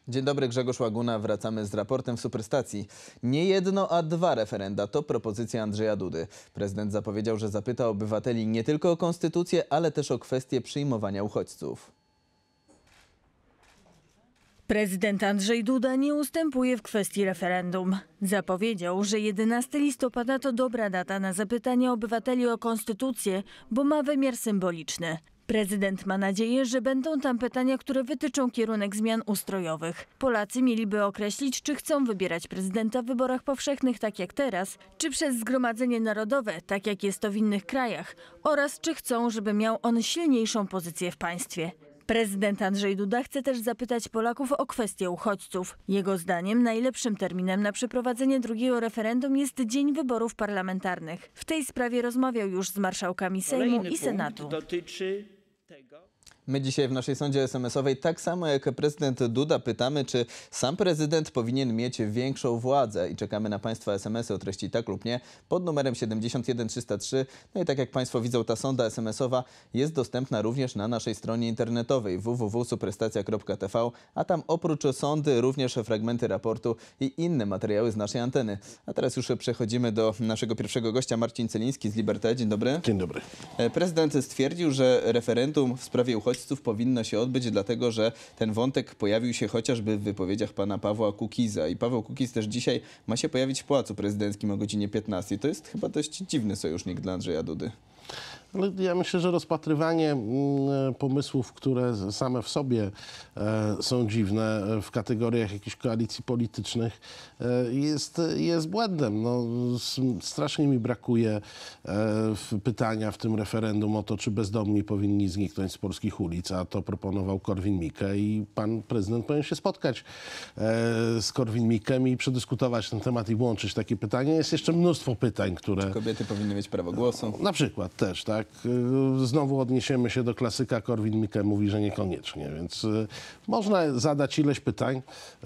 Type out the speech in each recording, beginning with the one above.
Dzień dobry, Grzegorz Łaguna. Wracamy z raportem w Superstacji. Nie jedno, a dwa referenda to propozycja Andrzeja Dudy. Prezydent zapowiedział, że zapyta obywateli nie tylko o konstytucję, ale też o kwestię przyjmowania uchodźców. Prezydent Andrzej Duda nie ustępuje w kwestii referendum. Zapowiedział, że 11 listopada to dobra data na zapytanie obywateli o konstytucję, bo ma wymiar symboliczny. Prezydent ma nadzieję, że będą tam pytania, które wytyczą kierunek zmian ustrojowych. Polacy mieliby określić, czy chcą wybierać prezydenta w wyborach powszechnych, tak jak teraz, czy przez Zgromadzenie Narodowe, tak jak jest to w innych krajach, oraz czy chcą, żeby miał on silniejszą pozycję w państwie. Prezydent Andrzej Duda chce też zapytać Polaków o kwestię uchodźców. Jego zdaniem najlepszym terminem na przeprowadzenie drugiego referendum jest dzień wyborów parlamentarnych. W tej sprawie rozmawiał już z marszałkami Sejmu i Senatu. Dotyczy tego. My dzisiaj w naszej sądzie SMS-owej, tak samo jak prezydent Duda, pytamy, czy sam prezydent powinien mieć większą władzę. I czekamy na Państwa SMS-y o treści tak lub nie pod numerem 71303. No i tak jak Państwo widzą, ta sonda SMS-owa jest dostępna również na naszej stronie internetowej www.superstacja.tv, a tam oprócz sondy również fragmenty raportu i inne materiały z naszej anteny. A teraz już przechodzimy do naszego pierwszego gościa, Marcin Celiński z Liberté. Dzień dobry. Dzień dobry. Prezydent stwierdził, że referendum w sprawie uchodźców powinno się odbyć, dlatego że ten wątek pojawił się chociażby w wypowiedziach pana Pawła Kukiza. I Paweł Kukiz też dzisiaj ma się pojawić w Pałacu Prezydenckim o godzinie 15. To jest chyba dość dziwny sojusznik dla Andrzeja Dudy. Ale ja myślę, że rozpatrywanie pomysłów, które same w sobie są dziwne w kategoriach jakichś koalicji politycznych jest błędem. No, strasznie mi brakuje pytania w tym referendum o to, czy bezdomni powinni zniknąć z polskich ulic, a to proponował Korwin-Mikke i pan prezydent powinien się spotkać z Korwin-Mikkem i przedyskutować ten temat i włączyć takie pytanie. Jest jeszcze mnóstwo pytań, które... Czy kobiety powinny mieć prawo głosu? Na przykład też, tak. Znowu odniesiemy się do klasyka. Korwin-Mikke mówi, że niekoniecznie, więc można zadać ileś pytań.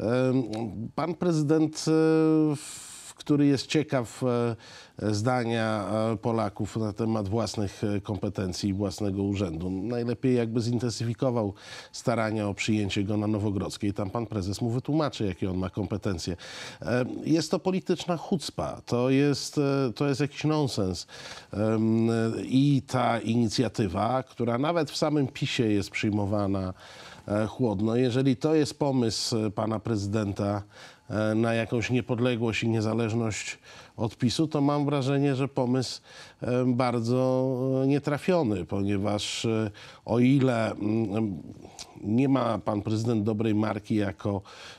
Pan prezydent, który jest ciekaw zdania Polaków na temat własnych kompetencji i własnego urzędu, najlepiej jakby zintensyfikował starania o przyjęcie go na Nowogrodzkiej. Tam pan prezes mu wytłumaczy, jakie on ma kompetencje. Jest to polityczna chucpa. To jest jakiś nonsens. I ta inicjatywa, która nawet w samym PiS-ie jest przyjmowana chłodno, jeżeli to jest pomysł pana prezydenta na jakąś niepodległość i niezależność od PiS-u, to mam wrażenie, że pomysł bardzo nietrafiony, ponieważ o ile nie ma pan prezydent dobrej marki jako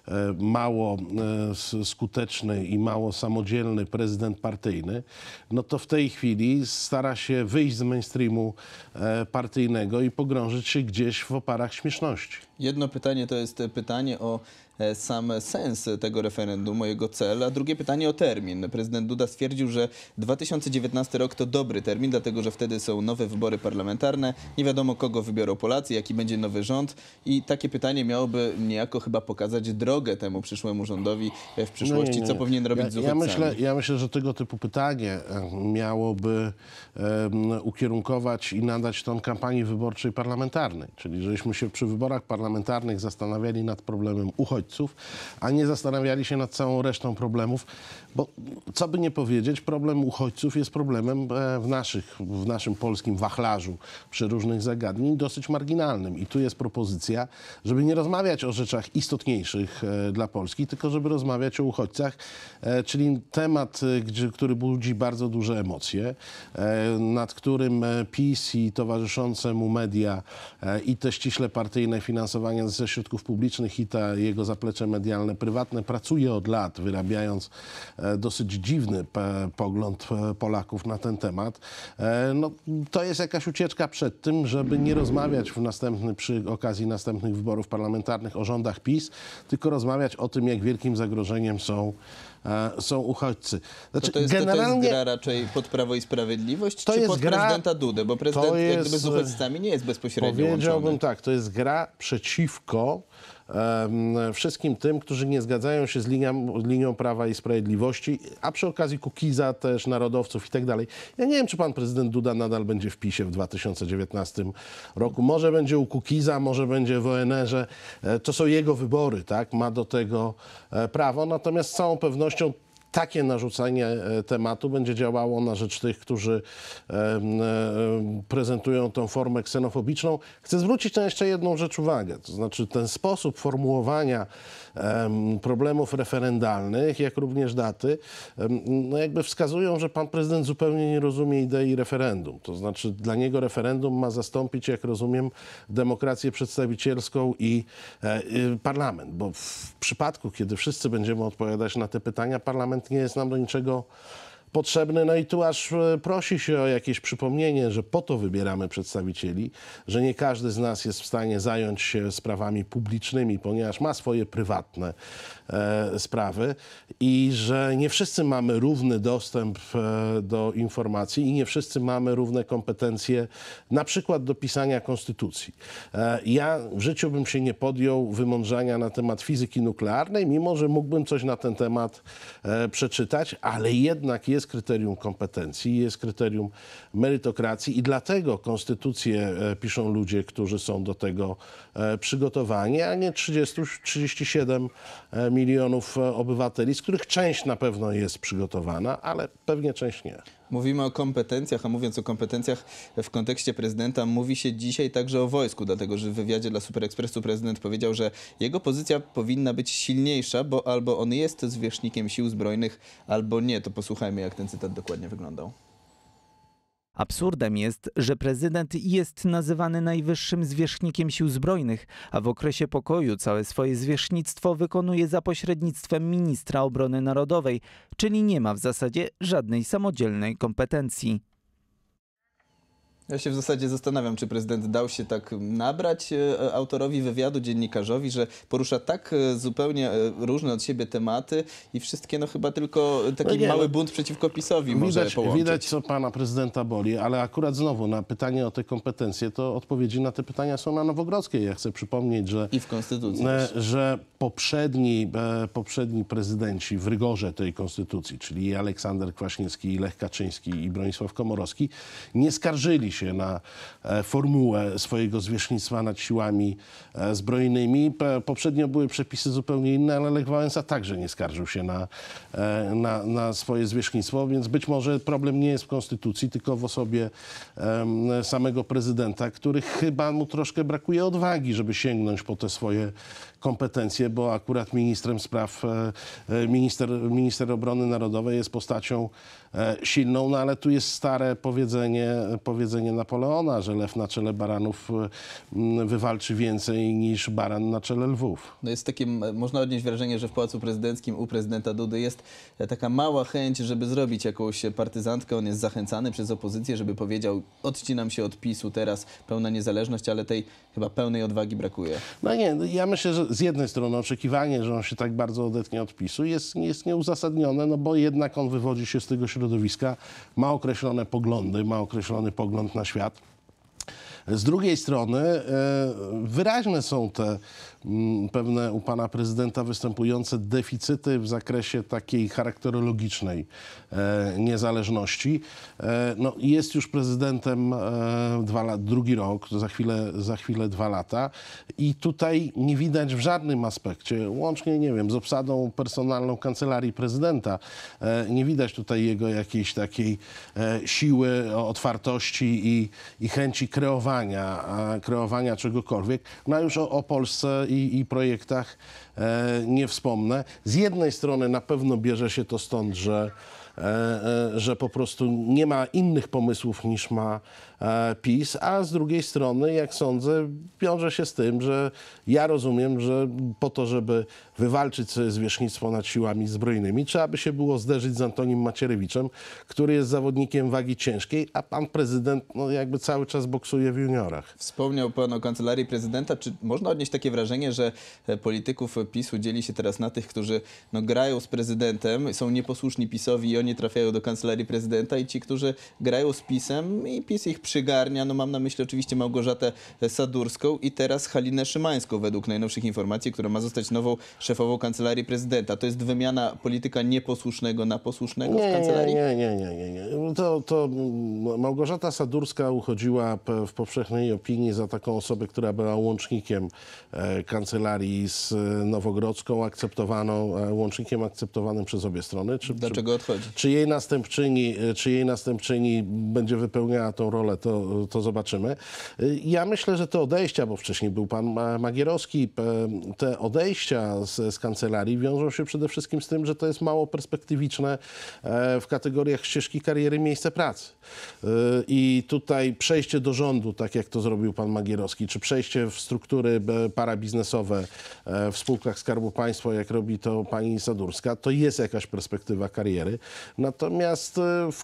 mało skuteczny i mało samodzielny prezydent partyjny, no to w tej chwili stara się wyjść z mainstreamu partyjnego i pogrążyć się gdzieś w oparach śmieszności. Jedno pytanie to jest pytanie o sam sens tego referendum, o jego cel, a drugie pytanie o termin. Prezydent Duda stwierdził, że 2019 rok to dobry termin, dlatego że wtedy są nowe wybory parlamentarne, nie wiadomo kogo wybiorą Polacy, jaki będzie nowy rząd i takie pytanie miałoby niejako chyba pokazać drogę temu przyszłemu rządowi w przyszłości, co powinien robić z uchodźcami. Ja myślę, że tego typu pytanie miałoby ukierunkować i nadać ton kampanii wyborczej parlamentarnej, czyli żeśmy się przy wyborach parlamentarnych zastanawiali nad problemem uchodźców, a nie zastanawiali się nad całą resztą problemów, bo co by nie powiedzieć, problem uchodźców jest problemem w naszym polskim wachlarzu przeróżnych zagadnień dosyć marginalnym. I tu jest propozycja, żeby nie rozmawiać o rzeczach istotniejszych dla Polski, tylko żeby rozmawiać o uchodźcach, czyli temat, który budzi bardzo duże emocje, nad którym PiS i towarzyszące mu media i te ściśle partyjne finansowanie ze środków publicznych i ta jego zaplecze medialne, prywatne pracuje od lat, wyrabiając dosyć dziwny pogląd Polaków na ten temat. No, to jest jakaś ucieczka przed tym, żeby nie rozmawiać przy okazji następnych wyborów parlamentarnych o rządach PiS, tylko rozmawiać o tym, jak wielkim zagrożeniem są uchodźcy. Znaczy, to jest gra raczej pod Prawo i Sprawiedliwość, czy pod prezydenta Dudę? Bo prezydent jak gdyby z uchodźcami nie jest bezpośrednio łączony. Powiedziałbym tak, to jest gra przeciwko wszystkim tym, którzy nie zgadzają się z linią Prawa i Sprawiedliwości, a przy okazji Kukiza też, narodowców i tak dalej. Ja nie wiem, czy pan prezydent Duda nadal będzie w PiS-ie w 2019 roku. Może będzie u Kukiza, może będzie w ONR-ze. To są jego wybory, tak? Ma do tego prawo. Natomiast z całą pewnością takie narzucanie tematu będzie działało na rzecz tych, którzy prezentują tą formę ksenofobiczną. Chcę zwrócić na jeszcze jedną rzecz uwagę. To znaczy ten sposób formułowania problemów referendalnych, jak również daty, no jakby wskazują, że pan prezydent zupełnie nie rozumie idei referendum. To znaczy dla niego referendum ma zastąpić, jak rozumiem, demokrację przedstawicielską i parlament. Bo w przypadku, kiedy wszyscy będziemy odpowiadać na te pytania, parlament nie jest nam do niczego potrzebny. No i tu aż prosi się o jakieś przypomnienie, że po to wybieramy przedstawicieli, że nie każdy z nas jest w stanie zająć się sprawami publicznymi, ponieważ ma swoje prywatne sprawy i że nie wszyscy mamy równy dostęp do informacji i nie wszyscy mamy równe kompetencje, na przykład do pisania konstytucji. Ja w życiu bym się nie podjął wymądrzania na temat fizyki nuklearnej, mimo że mógłbym coś na ten temat przeczytać, ale jednak jest kryterium kompetencji, jest kryterium merytokracji i dlatego konstytucję piszą ludzie, którzy są do tego przygotowani, a nie 37 milionów obywateli, z których część na pewno jest przygotowana, ale pewnie część nie. Mówimy o kompetencjach, a mówiąc o kompetencjach w kontekście prezydenta, mówi się dzisiaj także o wojsku, dlatego że w wywiadzie dla Super Expressu prezydent powiedział, że jego pozycja powinna być silniejsza, bo albo on jest zwierzchnikiem sił zbrojnych, albo nie. To posłuchajmy, jak ten cytat dokładnie wyglądał. Absurdem jest, że prezydent jest nazywany najwyższym zwierzchnikiem sił zbrojnych, a w okresie pokoju całe swoje zwierzchnictwo wykonuje za pośrednictwem ministra obrony narodowej, czyli nie ma w zasadzie żadnej samodzielnej kompetencji. Ja się w zasadzie zastanawiam, czy prezydent dał się tak nabrać autorowi wywiadu, dziennikarzowi, że porusza tak zupełnie różne od siebie tematy i wszystkie no chyba tylko taki mały bunt przeciwko PiS-owi może połączyć. Widać, co pana prezydenta boli, ale akurat znowu na pytanie o te kompetencje, to odpowiedzi na te pytania są na Nowogrodzkiej. Ja chcę przypomnieć, że I w konstytucji że poprzedni prezydenci w rygorze tej konstytucji, czyli i Aleksander Kwaśniewski, i Lech Kaczyński, i Bronisław Komorowski, nie skarżyli się na formułę swojego zwierzchnictwa nad siłami zbrojnymi. Poprzednio były przepisy zupełnie inne, ale Lech Wałęsa także nie skarżył się na swoje zwierzchnictwo, więc być może problem nie jest w konstytucji, tylko w osobie samego prezydenta, który chyba mu troszkę brakuje odwagi, żeby sięgnąć po te swoje kompetencje, bo akurat ministrem spraw, minister obrony narodowej jest postacią silną, no ale tu jest stare powiedzenie Napoleona, że lew na czele baranów wywalczy więcej niż baran na czele lwów. No jest takie, można odnieść wrażenie, że w Pałacu Prezydenckim u prezydenta Dudy jest taka mała chęć, żeby zrobić jakąś partyzantkę. On jest zachęcany przez opozycję, żeby powiedział, odcinam się od PiS-u, teraz pełna niezależność, ale tej chyba pełnej odwagi brakuje. No nie, ja myślę, że z jednej strony oczekiwanie, że on się tak bardzo odetnie od PiS-u jest nieuzasadnione, no bo jednak on wywodzi się z tego środowiska, ma określone poglądy, ma określony pogląd na świat. Z drugiej strony wyraźne są te pewne u pana prezydenta występujące deficyty w zakresie takiej charakterologicznej niezależności. No, jest już prezydentem drugi rok, za chwilę 2 lata i tutaj nie widać w żadnym aspekcie, łącznie, nie wiem, z obsadą personalną Kancelarii Prezydenta, nie widać tutaj jego jakiejś takiej siły, otwartości i chęci kreowania czegokolwiek. No już o Polsce i projektach nie wspomnę. Z jednej strony na pewno bierze się to stąd, że po prostu nie ma innych pomysłów niż ma PiS, a z drugiej strony, jak sądzę, wiąże się z tym, że ja rozumiem, że po to, żeby wywalczyć sobie zwierzchnictwo nad siłami zbrojnymi. Trzeba by się było zderzyć z Antonim Macierewiczem, który jest zawodnikiem wagi ciężkiej, a pan prezydent no, jakby cały czas boksuje w juniorach. Wspomniał pan o Kancelarii Prezydenta. Czy można odnieść takie wrażenie, że polityków PiS-u dzieli się teraz na tych, którzy no, grają z prezydentem, są nieposłuszni PiS-owi i oni trafiają do Kancelarii Prezydenta, i ci, którzy grają z PiS-em i PiS ich przygarnia? No mam na myśli oczywiście Małgorzatę Sadurską i teraz Halinę Szymańską, według najnowszych informacji, która ma zostać nową szefową Kancelarii Prezydenta. To jest wymiana polityka nieposłusznego na posłusznego w Kancelarii? Nie. To Małgorzata Sadurska uchodziła w powszechnej opinii za taką osobę, która była łącznikiem kancelarii z Nowogrodzką, łącznikiem akceptowanym przez obie strony. Dlaczego odchodzi? Czy jej następczyni będzie wypełniała tą rolę, to zobaczymy. Ja myślę, że te odejścia, bo wcześniej był pan Magierowski, te odejścia z kancelarii wiążą się przede wszystkim z tym, że to jest mało perspektywiczne w kategoriach ścieżki kariery, miejsce pracy. I tutaj przejście do rządu, tak jak to zrobił pan Magierowski, czy przejście w struktury parabiznesowe w spółkach Skarbu Państwa, jak robi to pani Sadurska, to jest jakaś perspektywa kariery. Natomiast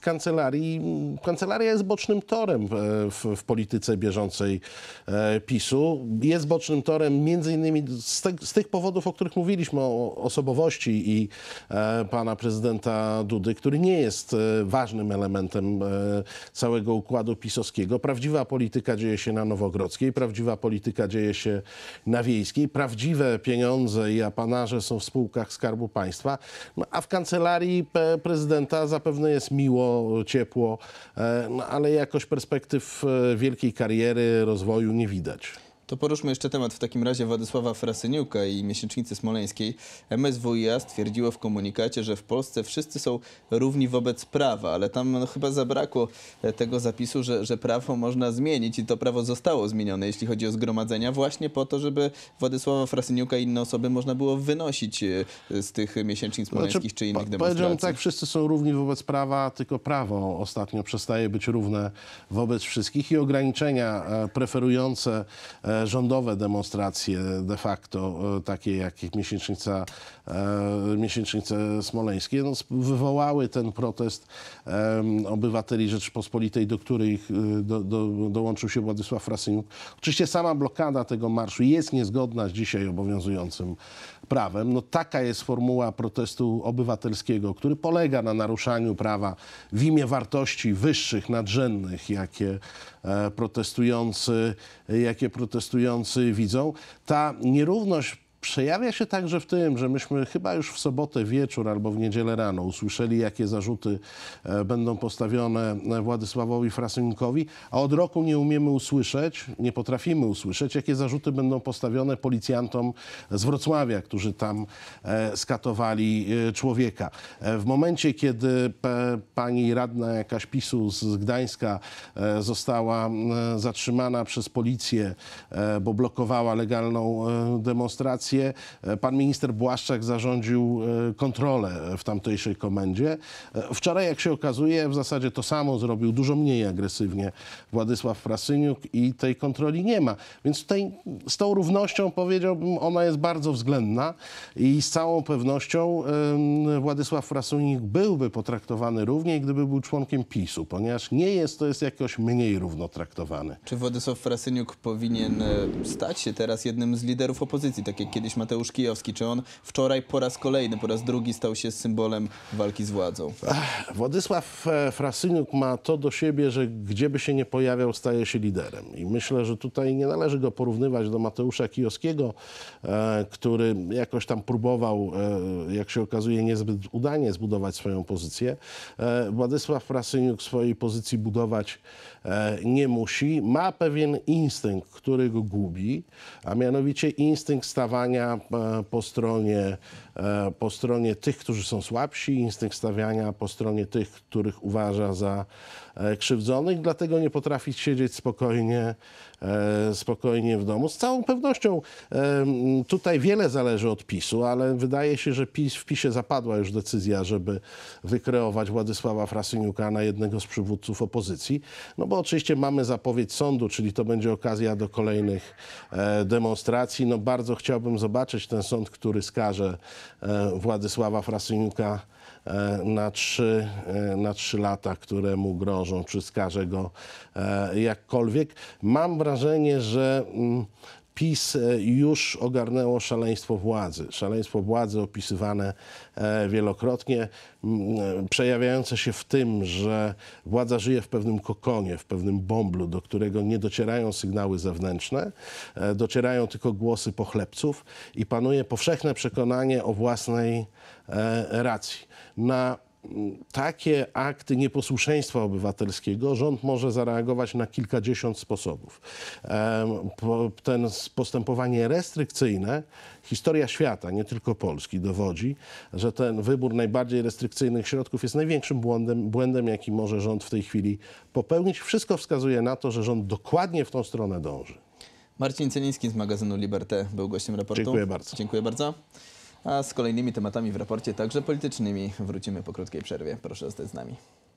kancelaria jest bocznym torem w polityce bieżącej PiS-u. Jest bocznym torem między innymi z tych powodów, o których mówiliśmy, o osobowości i pana prezydenta Dudy, który nie jest ważnym elementem całego układu pisowskiego. Prawdziwa polityka dzieje się na Nowogrodzkiej, prawdziwa polityka dzieje się na Wiejskiej, prawdziwe pieniądze i apanarze są w spółkach Skarbu Państwa, no, a w kancelarii prezydenta zapewne jest miło, ciepło, no, ale jakoś perspektyw wielkiej kariery, rozwoju nie widać. To poruszmy jeszcze temat w takim razie Władysława Frasyniuka i miesięcznicy smoleńskiej. MSWiA stwierdziło w komunikacie, że w Polsce wszyscy są równi wobec prawa, ale tam no, chyba zabrakło tego zapisu, że prawo można zmienić, i to prawo zostało zmienione, jeśli chodzi o zgromadzenia, właśnie po to, żeby Władysława Frasyniuka i inne osoby można było wynosić z tych miesięcznic smoleńskich czy innych demonstracji. Powiedziałem tak, wszyscy są równi wobec prawa, tylko prawo ostatnio przestaje być równe wobec wszystkich i ograniczenia preferujące rządowe demonstracje de facto, takie jak miesięcznice smoleńskie, no, wywołały ten protest obywateli Rzeczypospolitej, do których dołączył się Władysław Frasyniuk. Oczywiście sama blokada tego marszu jest niezgodna z dzisiaj obowiązującym prawem. No, taka jest formuła protestu obywatelskiego, który polega na naruszaniu prawa w imię wartości wyższych, nadrzędnych, jakie protestujący widzą. Ta nierówność przejawia się także w tym, że myśmy chyba już w sobotę wieczór albo w niedzielę rano usłyszeli, jakie zarzuty będą postawione Władysławowi Frasyniukowi, a od roku nie potrafimy usłyszeć, jakie zarzuty będą postawione policjantom z Wrocławia, którzy tam skatowali człowieka. W momencie, kiedy pani radna jakaś PiS-u z Gdańska została zatrzymana przez policję, bo blokowała legalną demonstrację, pan minister Błaszczak zarządził kontrolę w tamtejszej komendzie. Wczoraj, jak się okazuje, w zasadzie to samo zrobił dużo mniej agresywnie Władysław Frasyniuk i tej kontroli nie ma. Więc tutaj z tą równością, powiedziałbym, ona jest bardzo względna i z całą pewnością Władysław Frasyniuk byłby potraktowany równiej, gdyby był członkiem PiS-u, ponieważ nie jest, to jest jakoś mniej równo traktowany. Czy Władysław Frasyniuk powinien stać się teraz jednym z liderów opozycji, tak jak kiedyś Mateusz Kijowski? Czy on wczoraj po raz kolejny, po raz drugi stał się symbolem walki z władzą? Władysław Frasyniuk ma to do siebie, że gdzie by się nie pojawiał, staje się liderem. I myślę, że tutaj nie należy go porównywać do Mateusza Kijowskiego, który jakoś tam próbował, jak się okazuje, niezbyt udanie zbudować swoją pozycję. Władysław Frasyniuk swojej pozycji budować nie musi. Ma pewien instynkt, który go gubi, a mianowicie instynkt stawania po stronie tych, którzy są słabsi, instynkt stawiania po stronie tych, których uważa za krzywdzonych, dlatego nie potrafi siedzieć spokojnie w domu. Z całą pewnością tutaj wiele zależy od PiS-u, ale wydaje się, że w PiS-ie zapadła już decyzja, żeby wykreować Władysława Frasyniuka na jednego z przywódców opozycji. No bo oczywiście mamy zapowiedź sądu, czyli to będzie okazja do kolejnych demonstracji. No bardzo chciałbym zobaczyć ten sąd, który skaże Władysława Frasyniuka na 3 lata, które mu grożą, czy skaże go jakkolwiek. Mam wrażenie, że PiS już ogarnęło szaleństwo władzy. Szaleństwo władzy opisywane wielokrotnie, przejawiające się w tym, że władza żyje w pewnym kokonie, w pewnym bąblu, do którego nie docierają sygnały zewnętrzne, docierają tylko głosy pochlebców i panuje powszechne przekonanie o własnej racji. Na takie akty nieposłuszeństwa obywatelskiego rząd może zareagować na kilkadziesiąt sposobów. Postępowanie restrykcyjne, historia świata, nie tylko Polski, dowodzi, że ten wybór najbardziej restrykcyjnych środków jest największym błędem, jaki może rząd w tej chwili popełnić. Wszystko wskazuje na to, że rząd dokładnie w tą stronę dąży. Marcin Celiński z magazynu Liberté był gościem raportu. Dziękuję bardzo. Dziękuję bardzo. A z kolejnymi tematami w raporcie, także politycznymi, wrócimy po krótkiej przerwie. Proszę zostać z nami.